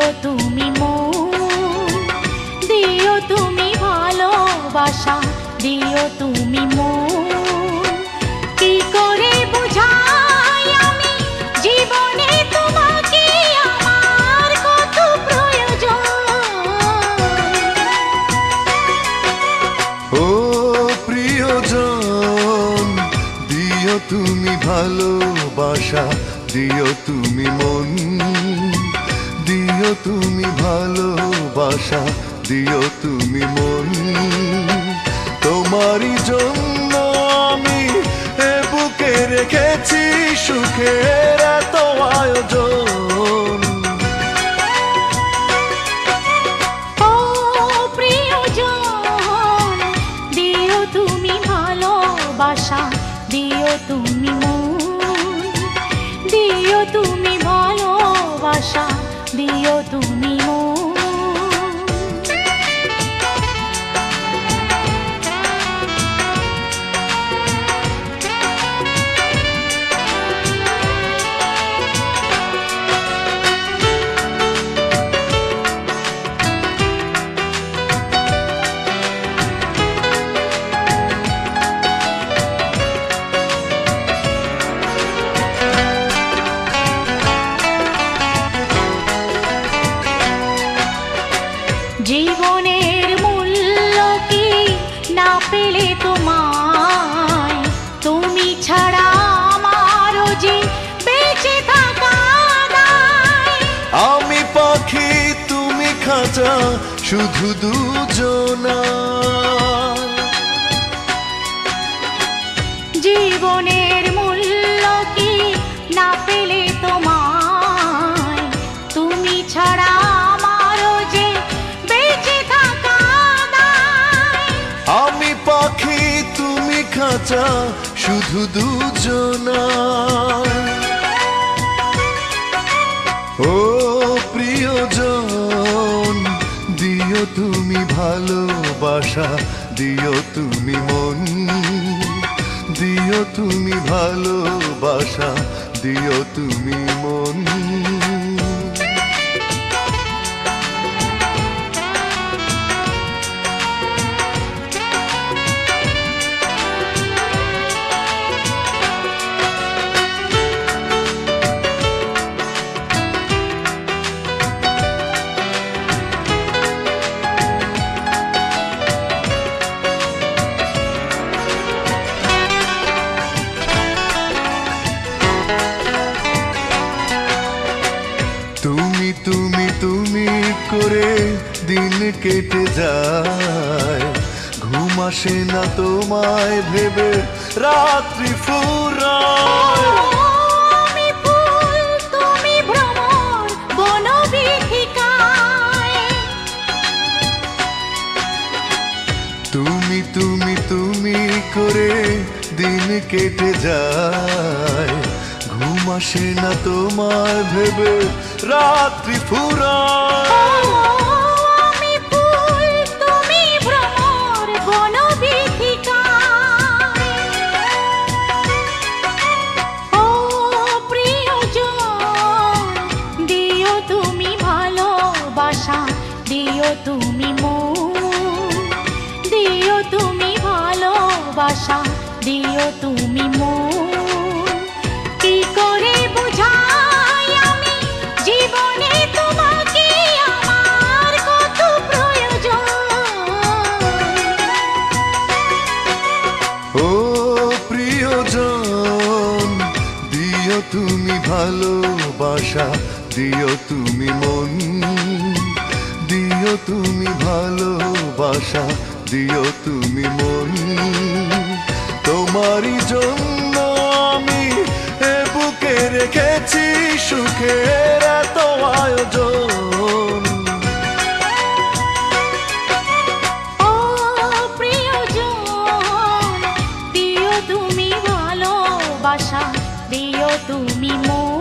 দিও তুমি মন, দিও তুমি ভালোবাসা, দিও তুমি মন। কি করে বুঝাই আমি জীবনে তোমাকে আমার কত প্রয়োজন। ও প্রিয়জন, দিও তুমি ভালোবাসা, দিও তুমি মন, দিও তুমি ভালোবাসা, দিও তুমি মন। তোমারই জন্য আমি এ বুকে রেখেছি সুখের এত আয়োজন। ও প্রিয়জন, দিও তুমি ভালোবাসা, দিও তুমি মন, দিও তুমি ভালোবাসা, দিও তুমি মন। জীবনের মূল্য কি না পেলে তোমায়, তুমি ছাড়া আমারও যে বেঁচে থাকা দায়। আমি পাখি তুমি খাঁচা, শুধু দুজনা। জীবনের মূল্য কি না পেলে তোমায়, তুমি ছাড়া আমারও যে বেঁচে থাকা দায়। আমি পাখি তুমি খাঁচা, শুধু দুজনা। ও প্রিয়জন, দিও তুমি ভালোবাসা, দিও তুমি মন, দিও তুমি ভালোবাসা, দিও তুমি মন। তুমি তুমি তুমি করে দিন কেটে যায়, ঘুম আসে না তোমায় ভেবে রাত্রি ফুরায়। আমি ফুল তুমি ভ্রমর বনবিথিকায়। তুমি তুমি তুমি করে দিন কেটে যায়, ঘুম আসে না তোমায় ভেবে রাত্রি ফুরায়। আমি ফুল তুমি ভ্রমর বনবিথিকায়। ও প্রিয়জন, দিও তুমি ভালোবাসা, দিও তুমি মন, দিও তুমি ভালোবাসা, দিও তুমি মন। কি করে বুঝাই আমি জীবনে তোমাকে আমার কত প্রয়োজন। ও প্রিয়জন, দিও তুমি ভালোবাসা, দিও তুমি মন, দিও তুমি ভালোবাসা, দিও তুমি মন। তোমারই জন্য আমি এ বুকে রেখেছি সুখের এত আয়োজন। ও প্রিয়জন, দিও তুমি ভালোবাসা, দিও তুমি মন,